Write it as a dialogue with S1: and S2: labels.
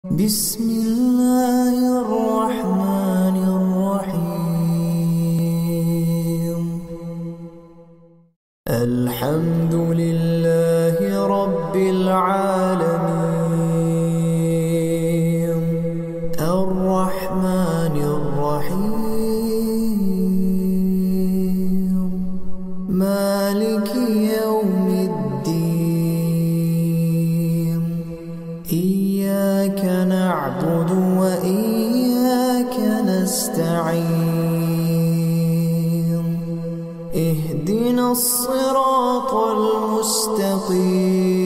S1: بسم الله الرحمن الرحيم. الحمد لله رب العالمين الرحمن الرحيم مالك يوم الدين. إياك نعبد وإياك نستعين. اهدنا الصراط المستقيم